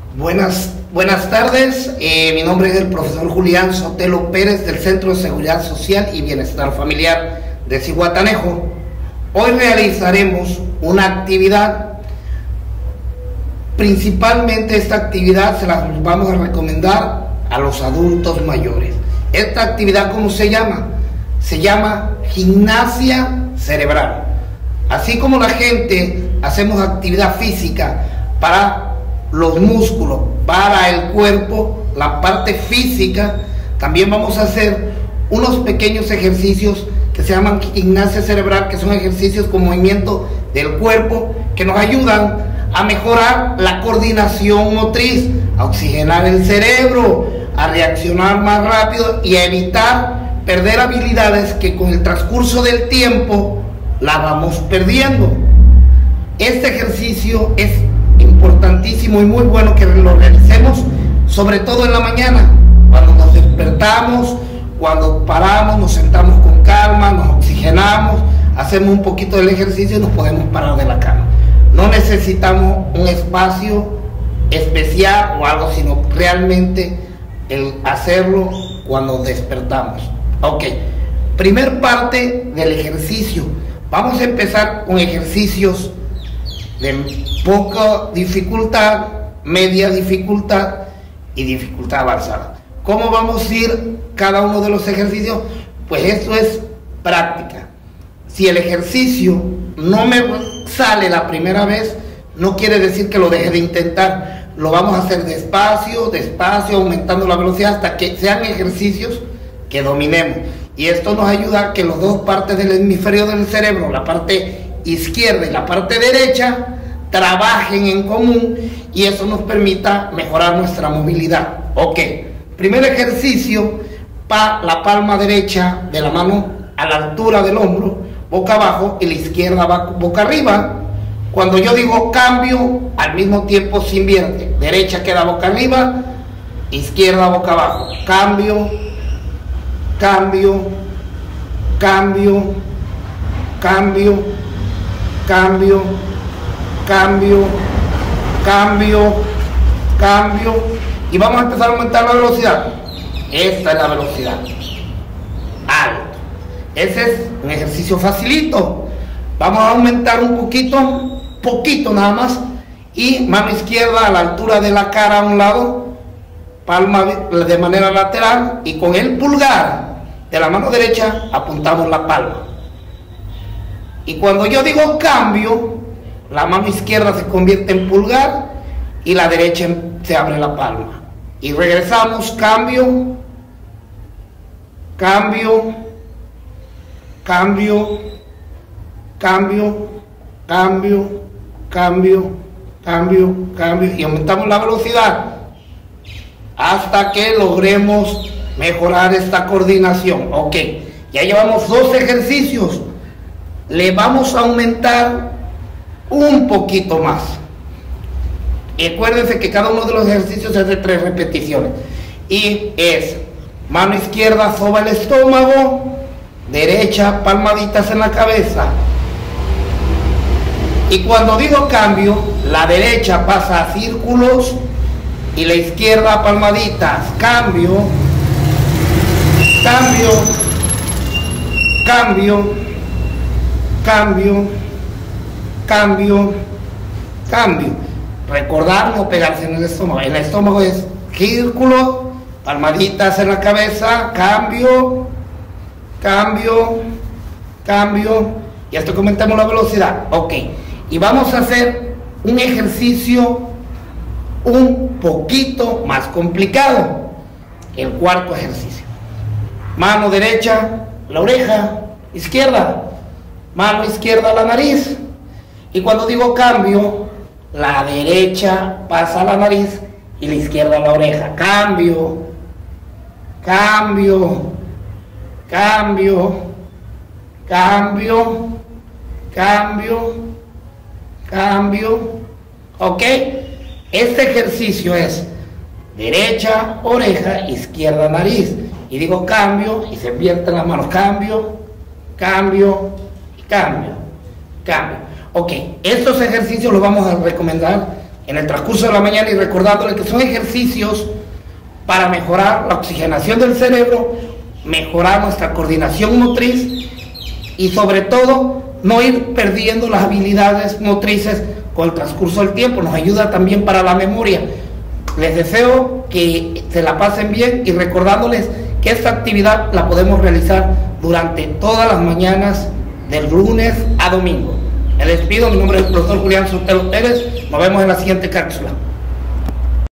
Buenas tardes, mi nombre es el profesor Julián Sotelo Pérez del Centro de Seguridad Social y Bienestar Familiar de Zihuatanejo. Hoy realizaremos una actividad, principalmente esta actividad se la vamos a recomendar a los adultos mayores. Esta actividad, ¿cómo se llama? Se llama gimnasia cerebral. Así como la gente hacemos actividad física para los músculos, para el cuerpo, la parte física, también vamos a hacer unos pequeños ejercicios que se llaman gimnasia cerebral, que son ejercicios con movimiento del cuerpo que nos ayudan a mejorar la coordinación motriz, a oxigenar el cerebro, a reaccionar más rápido y a evitar perder habilidades que con el transcurso del tiempo la vamos perdiendo. Este ejercicio es importantísimo y muy bueno que lo realicemos, sobre todo en la mañana, cuando nos despertamos, cuando paramos, nos sentamos con calma, nos oxigenamos, hacemos un poquito del ejercicio y nos podemos parar de la cama. No necesitamos un espacio especial o algo, sino realmente el hacerlo cuando despertamos. Ok, primer parte del ejercicio. Vamos a empezar con ejercicios de poca dificultad, media dificultad y dificultad avanzada. ¿Cómo vamos a ir cada uno de los ejercicios? Pues esto es práctica. Si el ejercicio no me sale la primera vez, no quiere decir que lo deje de intentar. Lo vamos a hacer despacio, despacio, aumentando la velocidad hasta que sean ejercicios que dominemos. Y esto nos ayuda a que las dos partes del hemisferio del cerebro, la parte izquierda y la parte derecha, trabajen en común y eso nos permita mejorar nuestra movilidad. Ok, primer ejercicio, la palma derecha de la mano a la altura del hombro, boca abajo, y la izquierda va boca arriba. Cuando yo digo cambio, al mismo tiempo se invierte. Derecha queda boca arriba, izquierda boca abajo. Cambio, cambio, cambio, cambio, cambio, cambio, cambio, cambio, y vamos a empezar a aumentar la velocidad. Esta es la velocidad. Alto. Ese es un ejercicio facilito. Vamos a aumentar un poquito nada más, y mano izquierda a la altura de la cara a un lado, palma de manera lateral, y con el pulgar de la mano derecha apuntamos la palma. Y cuando yo digo cambio, la mano izquierda se convierte en pulgar y la derecha se abre la palma. Y regresamos, cambio, cambio, cambio, cambio, cambio, cambio, cambio, cambio, y aumentamos la velocidad hasta que logremos mejorar esta coordinación. Ok, ya llevamos dos ejercicios. Le vamos a aumentar un poquito más. Y acuérdense que cada uno de los ejercicios es de 3 repeticiones. Y es mano izquierda soba el estómago, derecha palmaditas en la cabeza. Y cuando digo cambio, la derecha pasa a círculos y la izquierda palmaditas. Cambio, cambio, cambio, cambio, cambio, cambio. Recordar no pegarse en el estómago. En el estómago es círculo, palmaditas en la cabeza, cambio, cambio, cambio. Y hasta que aumentamos la velocidad. Ok. Y vamos a hacer un ejercicio un poquito más complicado. El cuarto ejercicio. Mano derecha, la oreja izquierda. Mano izquierda a la nariz. Y cuando digo cambio, la derecha pasa a la nariz y la izquierda a la oreja. Cambio, cambio, cambio, cambio, cambio, cambio. Ok, este ejercicio es derecha, oreja, izquierda, nariz. Y digo cambio y se invierten las manos. Cambio, cambio y cambio, cambio. Ok, estos ejercicios los vamos a recomendar en el transcurso de la mañana y recordándoles que son ejercicios para mejorar la oxigenación del cerebro, mejorar nuestra coordinación motriz y sobre todo no ir perdiendo las habilidades motrices con el transcurso del tiempo. Nos ayuda también para la memoria. Les deseo que se la pasen bien y recordándoles que esta actividad la podemos realizar durante todas las mañanas del lunes a domingo. Me despido, mi nombre es el profesor Julián Sotelo Pérez, nos vemos en la siguiente cápsula.